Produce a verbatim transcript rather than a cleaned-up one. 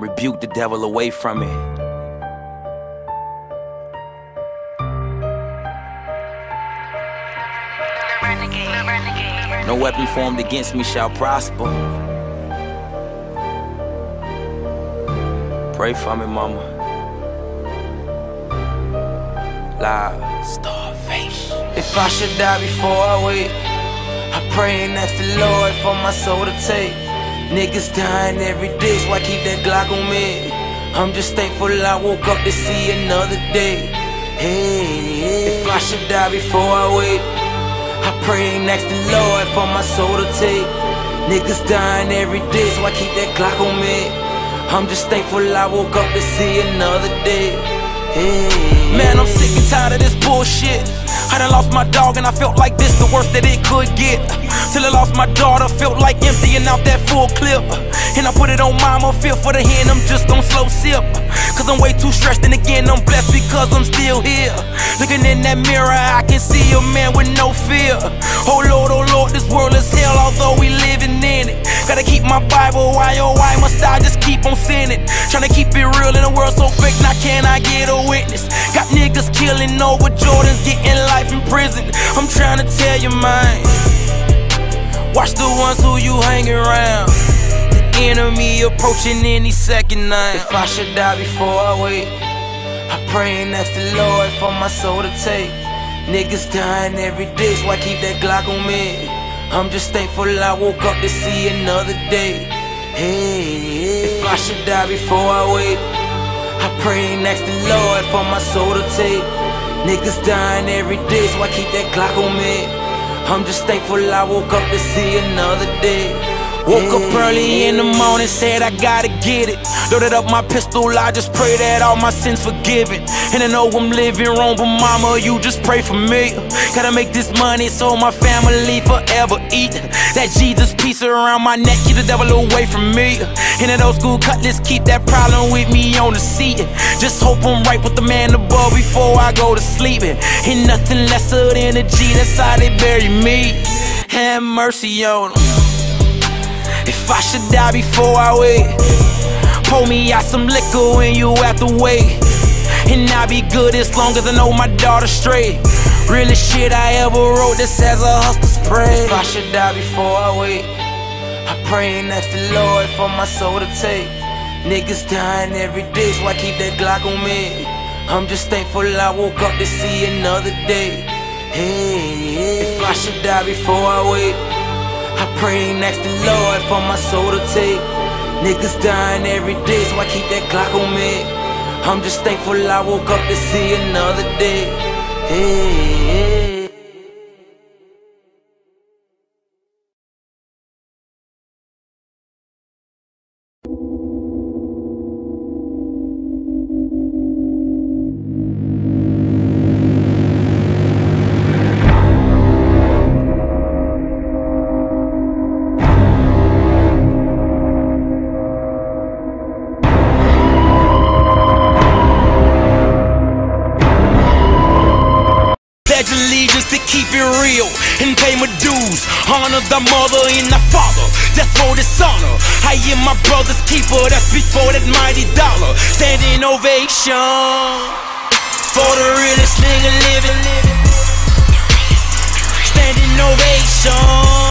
rebuke the devil away from me. No weapon formed against me shall prosper. Pray for me, mama. Live starvation. If I should die before I wake, I pray and ask the Lord for my soul to take. Niggas dying every day, so I keep that Glock on me. I'm just thankful I woke up to see another day. Hey, if I should die before I wake, I pray and ask the Lord for my soul to take. Niggas dying every day, so I keep that Glock on me. I'm just thankful I woke up to see another day. Hey. Man, I'm sick and tired of this bullshit. I done lost my dog and I felt like this the worst that it could get. Till I lost my daughter, felt like emptying out that full clip. And I put it on mama, feel for the hand, I'm just gon' slow sip. Cause I'm way too stressed, and again I'm blessed because I'm still here. Looking in that mirror, I can see a man with no fear. Oh Lord, oh Lord, this world is hell, although we living in it. Gotta keep my Bible, why oh why must I just keep on sinning? Tryna keep it real in a world so fake, now can I get a witness? Got niggas killing over Jordans, getting life in prison. I'm tryna tell you mine. Watch the ones who you hang around. The enemy approaching any second now. If I should die before I wake, I pray and ask the Lord for my soul to take. Niggas dying every day, so I keep that Glock on me. I'm just thankful I woke up to see another day. Hey, if I should die before I wake, I pray and ask the Lord for my soul to take. Niggas dying every day, so I keep that Glock on me. I'm just thankful I woke up to see another day. Woke up early in the morning, said I gotta get it. Loaded up my pistol, I just pray that all my sins forgiven. And I know I'm living wrong, but mama, you just pray for me. Gotta make this money so my family forever eat. That Jesus piece around my neck, keep the devil away from me. And that old school cutlass, keep that problem with me on the seat. Just hope I'm right with the man above before I go to sleep. Ain't nothing lesser than a G, that's how they bury me. Have mercy on them. If I should die before I wake, pour me out some liquor when you out the way. And I'll be good as long as I know my daughter straight. Realest shit I ever wrote, this as a hustler's pray. If I should die before I wake, I pray and ask the Lord for my soul to take. Niggas dying every day, so I keep that Glock on me. I'm just thankful I woke up to see another day. Hey, if I should die before I wake, I pray and ask the Lord for my soul to take. Niggas dying every day, so I keep that Glock on me. I'm just thankful I woke up to see another day. Hey. Allegiance to keep it real and pay my dues. Honor the mother and the father, that's for dishonor. I am my brother's keeper, that's before that mighty dollar. Standing ovation for the realest nigga living. Standing ovation.